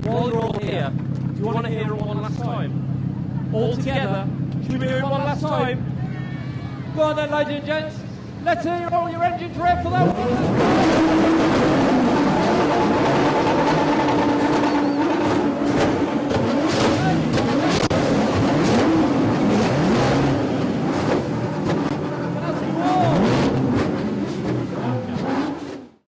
while you're all here, do you want to hear it one last time? All together, should we hear it one last time? Go on then, ladies and gents. Let's hear all your engines rev for that one.